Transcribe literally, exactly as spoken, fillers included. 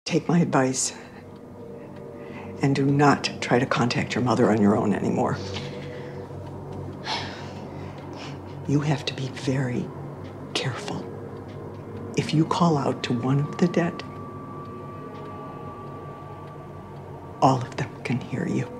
Take my advice and do not try to contact your mother on your own anymore. You have to be very careful. If you call out to one of the dead, all of them can hear you.